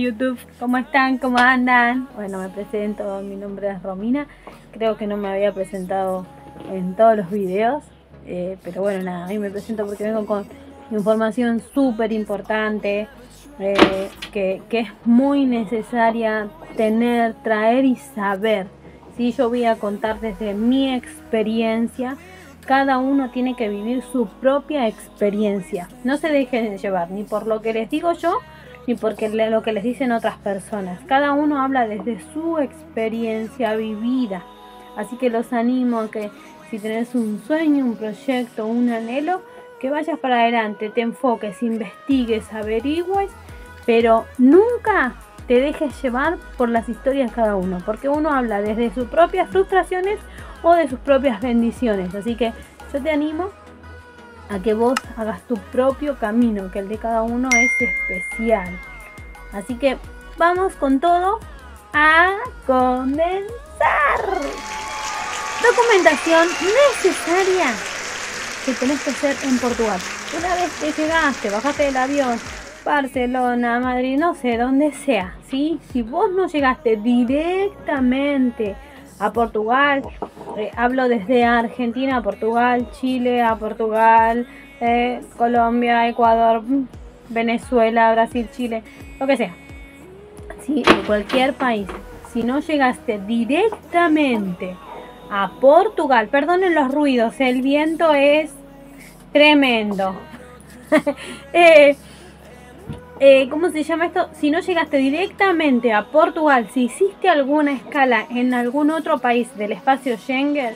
YouTube, ¿cómo están? ¿Cómo andan? Bueno, me presento, mi nombre es Romina. Creo que no me había presentado en todos los videos, pero bueno, nada, a mí me presento porque vengo con información súper importante, que es muy necesaria tener, traer y saber. ¿Sí? Yo voy a contar desde mi experiencia. Cada uno tiene que vivir su propia experiencia. No se dejen llevar ni por lo que les digo yo, ni por lo que les dicen otras personas. Cada uno habla desde su experiencia vivida. Así que los animo a que si tenés un sueño, un proyecto, un anhelo, que vayas para adelante, te enfoques, investigues, averigües, pero nunca te dejes llevar por las historias de cada uno, porque uno habla desde sus propias frustraciones o de sus propias bendiciones. Así que yo te animo a que vos hagas tu propio camino, que el de cada uno es especial. Así que vamos con todo a comenzar. Documentación necesaria que tenés que hacer en Portugal. Una vez que llegaste, bajaste del avión, Barcelona, Madrid, no sé, donde sea, ¿sí? Si vos no llegaste directamente a Portugal, hablo desde Argentina a Portugal, Chile a Portugal, Colombia, Ecuador, Venezuela, Brasil, Chile, lo que sea, ¿sí? De cualquier país. Si no llegaste directamente a Portugal, perdonen los ruidos, el viento es tremendo. ¿Cómo se llama esto? Si no llegaste directamente a Portugal, si hiciste alguna escala en algún otro país del espacio Schengen,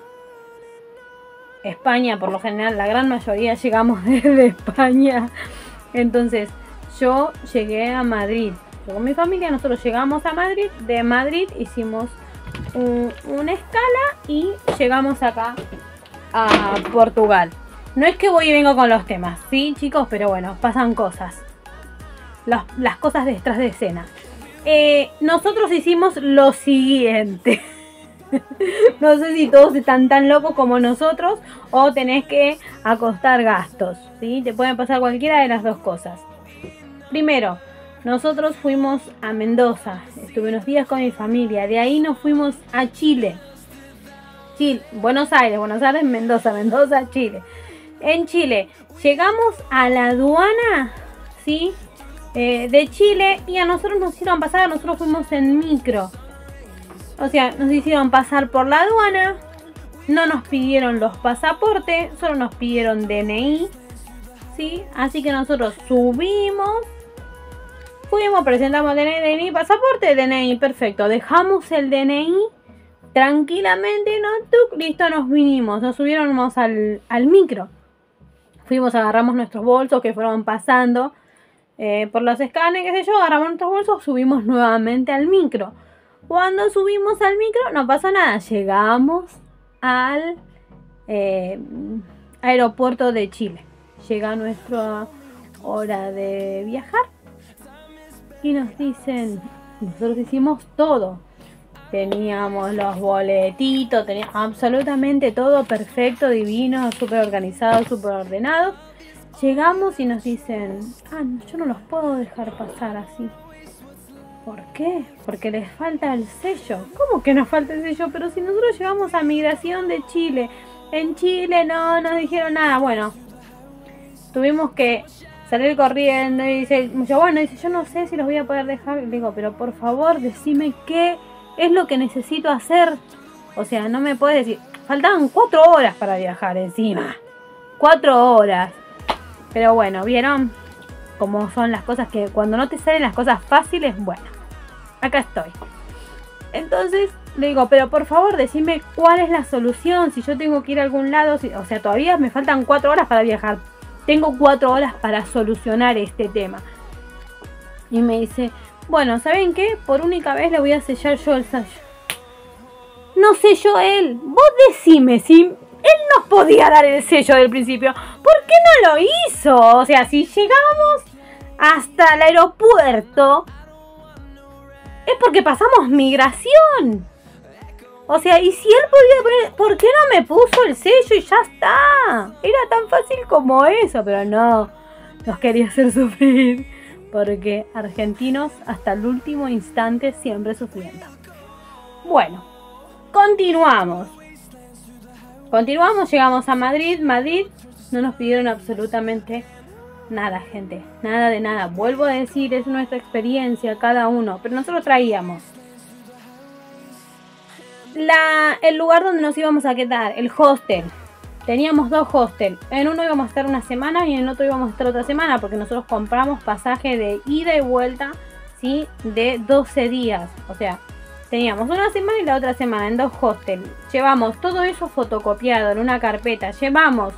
España por lo general, la gran mayoría llegamos desde España. Entonces yo llegué a Madrid, yo con mi familia, nosotros llegamos a Madrid, de Madrid hicimos una escala y llegamos acá a Portugal. No es que voy y vengo con los temas, ¿sí, chicos? Pero bueno, pasan cosas. Las cosas detrás de escena. Nosotros hicimos lo siguiente. No sé si todos están tan locos como nosotros o tenés que acostar gastos, ¿sí? Te pueden pasar cualquiera de las dos cosas. Primero, nosotros fuimos a Mendoza. Estuve unos días con mi familia. De ahí nos fuimos a Chile. Buenos Aires, Mendoza, Chile. En Chile llegamos a la aduana, ¿sí? De Chile, y a nosotros nos hicieron pasar, nosotros fuimos en micro, o sea, nos hicieron pasar por la aduana, no nos pidieron los pasaportes, solo nos pidieron DNI, ¿sí? Así que nosotros subimos, fuimos, presentamos DNI, pasaporte, DNI, perfecto, dejamos el DNI tranquilamente, listo, nos vinimos, nos subimos al micro, fuimos, agarramos nuestros bolsos que fueron pasando por los escáneres, qué sé yo, agarramos nuestros bolsos, subimos nuevamente al micro. Cuando subimos al micro no pasó nada, llegamos al aeropuerto de Chile. Llega nuestra hora de viajar y nos dicen, nosotros hicimos todo, teníamos los boletitos, teníamos absolutamente todo perfecto, divino, súper organizado, súper ordenado. Llegamos y nos dicen, yo no los puedo dejar pasar así. ¿Por qué? Porque les falta el sello. ¿Cómo que nos falta el sello? Pero si nosotros llegamos a migración de Chile, en Chile no nos dijeron nada. Bueno, tuvimos que salir corriendo y dice, yo no sé si los voy a poder dejar. Le digo, pero por favor decime qué es lo que necesito hacer. O sea, no me puedes decir, faltaban 4 horas para viajar encima. 4 horas. Pero bueno, ¿vieron cómo son las cosas? Que cuando no te salen las cosas fáciles, bueno, acá estoy. Entonces le digo, pero por favor decime cuál es la solución, si yo tengo que ir a algún lado, o sea, todavía me faltan 4 horas para viajar. Tengo 4 horas para solucionar este tema. Y me dice, bueno, ¿saben qué? Por única vez le voy a sellar yo el sello. No selló él. Vos decime si él nos podía dar el sello del principio, ¿por qué no lo hizo? O sea, si llegábamos hasta el aeropuerto, es porque pasamos migración. O sea, y si él podía poner, ¿por qué no me puso el sello y ya está? Era tan fácil como eso, pero no, nos quería hacer sufrir. porque argentinos hasta el último instante siempre sufriendo. Bueno, continuamos. Llegamos a Madrid. Madrid no nos pidieron absolutamente nada, gente. Nada de nada. Vuelvo a decir, es nuestra experiencia cada uno. Pero nosotros traíamos el lugar donde nos íbamos a quedar, el hostel. Teníamos 2 hostels. En uno íbamos a estar una semana y en el otro íbamos a estar otra semana, porque nosotros compramos pasaje de ida y vuelta, ¿sí? De 12 días. O sea, teníamos una semana y la otra semana en 2 hostels. Llevamos todo eso fotocopiado en una carpeta. Llevamos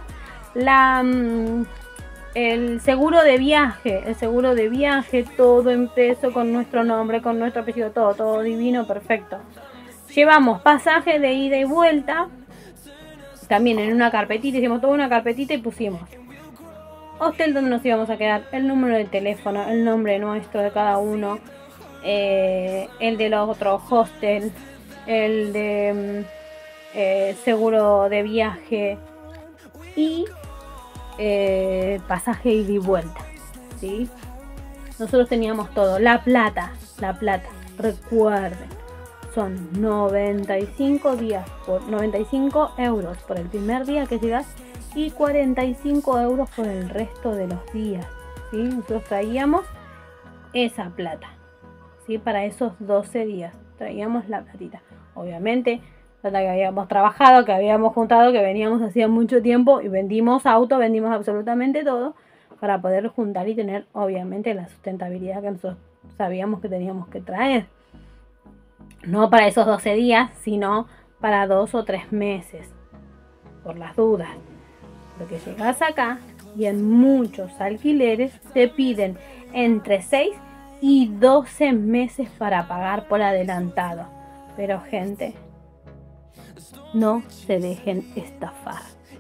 el seguro de viaje, todo impreso con nuestro nombre, con nuestro apellido, todo divino, perfecto. Llevamos pasaje de ida y vuelta, también en una carpetita, hicimos toda una carpetita y pusimos hostel donde nos íbamos a quedar, el número de teléfono, el nombre nuestro de cada uno, el de los otros hostel, el de seguro de viaje y pasaje ida y vuelta, ¿sí? Nosotros teníamos todo. La plata, recuerden, son 95 euros por el primer día que llegas y 45 euros por el resto de los días, ¿sí? Nosotros traíamos esa plata, ¿sí? Para esos 12 días traíamos la platita, obviamente plata que habíamos trabajado, que habíamos juntado, que veníamos hacía mucho tiempo y vendimos auto, vendimos absolutamente todo para poder juntar y tener obviamente la sustentabilidad que nosotros sabíamos que teníamos que traer. No para esos 12 días, sino para 2 o 3 meses, por las dudas. Porque llegas acá y en muchos alquileres te piden entre 6 y 12 meses para pagar por adelantado. Pero gente, no se dejen estafar.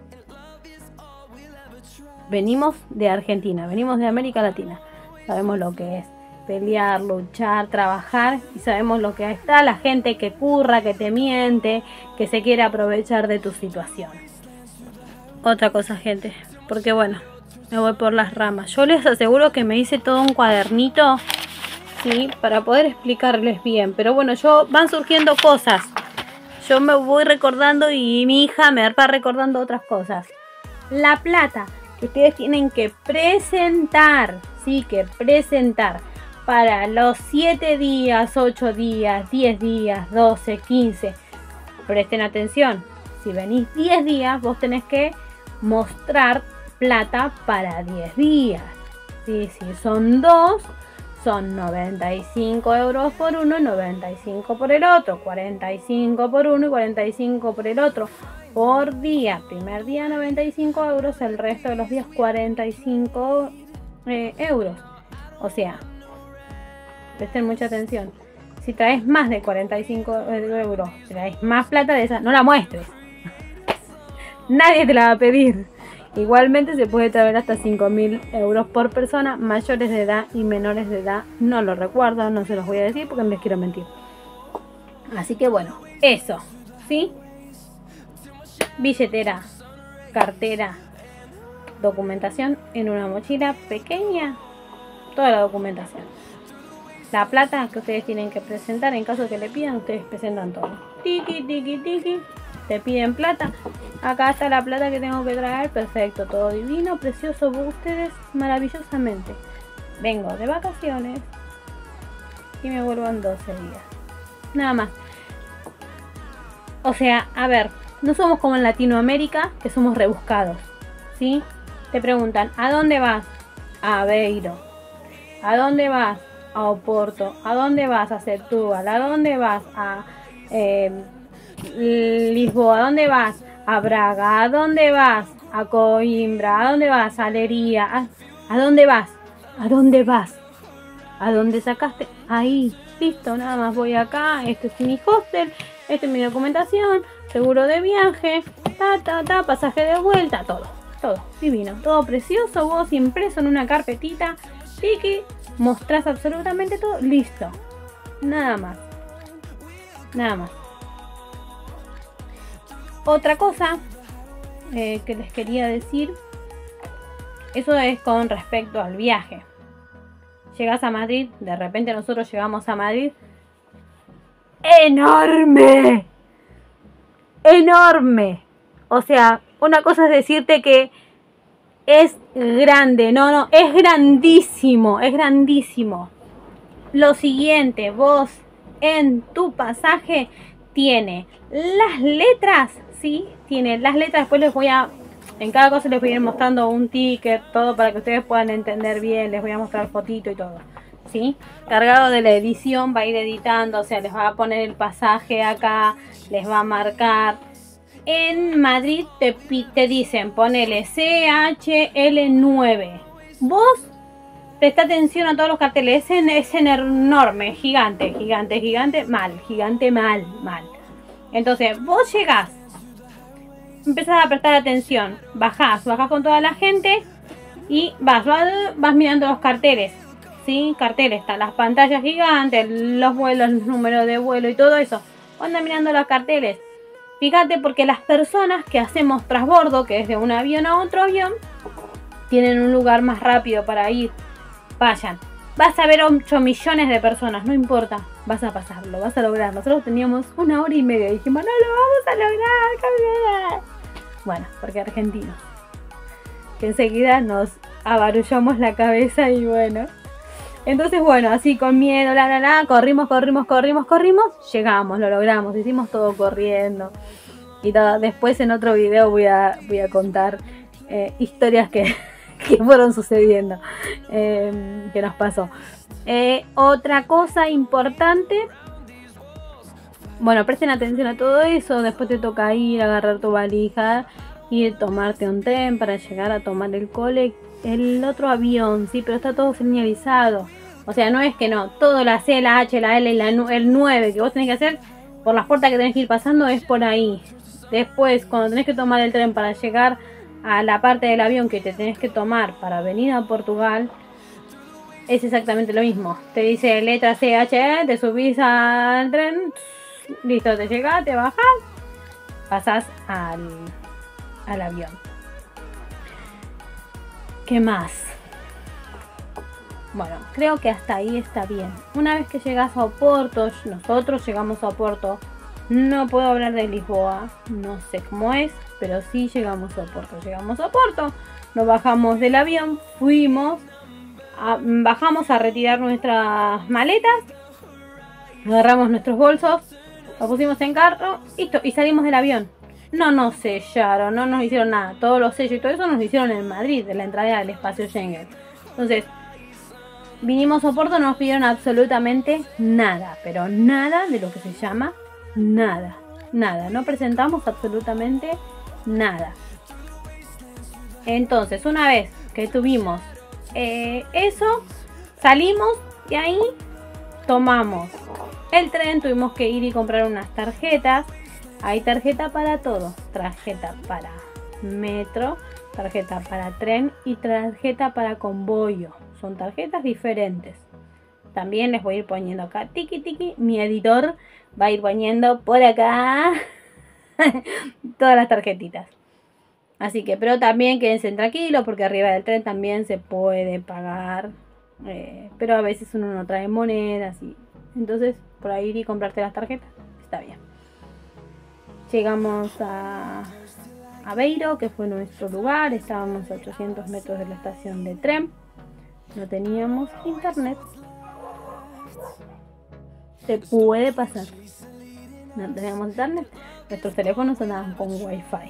Venimos de Argentina, venimos de América Latina. Sabemos lo que es pelear, luchar, trabajar, y sabemos lo que está la gente que curra, que te miente, que se quiere aprovechar de tu situación. Otra cosa, gente, porque bueno, me voy por las ramas. Yo les aseguro que me hice todo un cuadernito, ¿sí? Para poder explicarles bien, pero bueno, van surgiendo cosas. Yo me voy recordando y mi hija me va recordando otras cosas. La plata que ustedes tienen que presentar, sí, que presentar para los 7 días, 8 días, 10 días, 12, 15. Presten atención, si venís 10 días, vos tenés que mostrar plata para 10 días. ¿Sí? Si son 2, son 95 euros por uno, 95 por el otro, 45 por uno y 45 por el otro. Por día, primer día 95 euros, el resto de los días 45 euros. O sea, presten mucha atención. Si traes más de 45 euros, si traes más plata de esa, no la muestres. Nadie te la va a pedir. Igualmente se puede traer hasta 5.000 euros por persona, mayores de edad y menores de edad. No lo recuerdo, no se los voy a decir porque no les quiero mentir. Así que bueno, eso, ¿sí? Billetera, cartera, documentación en una mochila pequeña, toda la documentación. La plata que ustedes tienen que presentar, en caso de que le pidan, ustedes presentan todo. Tiki, tiki, tiki. Te piden plata. Acá está la plata que tengo que traer. Perfecto, todo divino, precioso. Ustedes maravillosamente. Vengo de vacaciones y me vuelvo en 12 días. Nada más. O sea, a ver, no somos como en Latinoamérica, que somos rebuscados, ¿sí? Te preguntan, ¿a dónde vas? A Aveiro. ¿A dónde vas? A Oporto. ¿A dónde vas? A Setúbal. ¿A dónde vas? A Lisboa. ¿A dónde vas? A Braga. ¿A dónde vas? A Coimbra. ¿A dónde vas? A Leiria. ¿A dónde vas? ¿A dónde vas? ¿A dónde sacaste? Ahí. Listo, nada más voy acá. Este es mi hostel. Esta es mi documentación. Seguro de viaje. Pasaje de vuelta. Todo divino. Todo precioso. Vos impreso en una carpetita. Tiki. Mostrás absolutamente todo. Listo. Nada más. Nada más. Otra cosa que les quería decir. Eso es con respecto al viaje. llegas a Madrid, de repente nosotros llegamos a Madrid. ¡Enorme! ¡Enorme! O sea, una cosa es decirte que es grande. No, es grandísimo, es grandísimo. Lo siguiente, vos en tu pasaje tiene las letras, ¿sí? Tiene las letras, después les voy a... En cada cosa les voy a ir mostrando un ticket, todo para que ustedes puedan entender bien. Les voy a mostrar fotito y todo, ¿sí? Cargado de la edición, va a ir editando, o sea, les va a poner el pasaje acá, les va a marcar. En Madrid te dicen, ponele CHL9. Vos presta atención a todos los carteles, es enorme, gigante, mal. Entonces, vos llegás, empezás a prestar atención, bajás con toda la gente y vas mirando los carteles, ¿sí? Carteles, están las pantallas gigantes, los vuelos, los números de vuelo y todo eso. Anda mirando los carteles. Fíjate, porque las personas que hacemos transbordo, que es de un avión a otro avión, tienen un lugar más rápido para ir. Vayan. Vas a ver 8 millones de personas, no importa. Vas a pasarlo, vas a lograr. Nosotros teníamos 1 hora y media y dijimos, no lo vamos a lograr. Bueno, porque argentinos. Que enseguida nos abarullamos la cabeza y bueno. Entonces, bueno, así con miedo, corrimos. Llegamos, lo logramos, hicimos todo corriendo. Y todo. Después en otro video voy a contar historias que fueron sucediendo, que nos pasó. Otra cosa importante, bueno, presten atención a todo eso. Después te toca ir, agarrar tu valija y tomarte un tren para llegar a tomar el otro avión, sí, pero está todo señalizado. O sea, no es que no, todo la C, la H, la L y el 9 que vos tenés que hacer por las puertas que tenés que ir pasando es por ahí. Después, cuando tenés que tomar el tren para llegar a la parte del avión que te tenés que tomar para venir a Portugal, es exactamente lo mismo. Te dice letra C, H, E, te subís al tren, listo, te llegás, te bajás, pasás al avión. ¿Qué más? Bueno, creo que hasta ahí está bien. Una vez que llegas a Oporto, nosotros llegamos a Oporto. No puedo hablar de Lisboa, no sé cómo es, pero sí llegamos a Oporto. Llegamos a Oporto, nos bajamos del avión, bajamos a retirar nuestras maletas, agarramos nuestros bolsos, los pusimos en carro y salimos del avión. No nos sellaron, no nos hicieron nada. Todos los sellos y todo eso nos hicieron en Madrid, en la entrada del espacio Schengen. Entonces, vinimos a Oporto, no nos pidieron absolutamente nada, pero nada de lo que se llama nada. No presentamos absolutamente nada. Entonces, una vez que tuvimos eso, salimos y ahí tomamos el tren, tuvimos que ir y comprar unas tarjetas. Hay tarjeta para todo, tarjeta para metro, tarjeta para tren y tarjeta para convoyo. Son tarjetas diferentes. También les voy a ir poniendo acá, tiki, mi editor va a ir poniendo por acá todas las tarjetitas. Así que, pero también quédense tranquilos porque arriba del tren también se puede pagar. Pero a veces uno no trae monedas y entonces por ahí ir y comprarte las tarjetas está bien. Llegamos a Aveiro, que fue nuestro lugar. Estábamos a 800 metros de la estación de tren. No teníamos internet. Se puede pasar. No teníamos internet. Nuestros teléfonos andaban con wifi,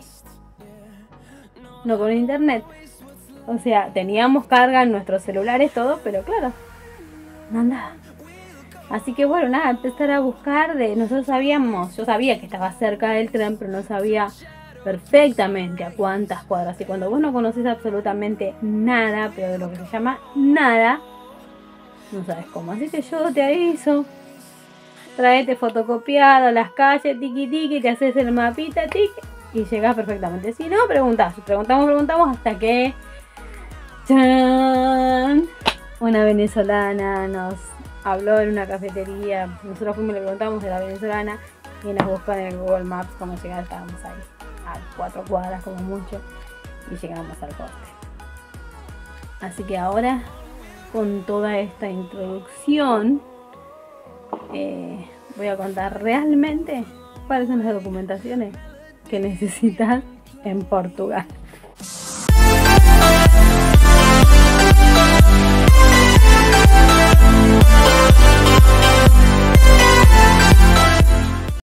no con internet. O sea, teníamos carga en nuestros celulares, todo, pero claro, no andaba. Así que bueno, nada, empezar a buscar nosotros sabíamos, yo sabía que estaba cerca del tren, pero no sabía perfectamente a cuántas cuadras. Y cuando vos no conoces absolutamente nada, pero de lo que se llama nada, no sabes cómo. Así que yo te aviso, traete fotocopiado las calles, tiki, te haces el mapita, tiki, y llegás perfectamente. Si no, preguntamos hasta que ¡chan! Una venezolana nos habló en una cafetería. Nosotros fuimos y le preguntamos de la venezolana y nos buscó en el Google Maps cómo llegar. Estábamos ahí a 4 cuadras como mucho y llegamos al corte. Así que ahora con toda esta introducción, voy a contar realmente cuáles son las documentaciones que necesitas en Portugal.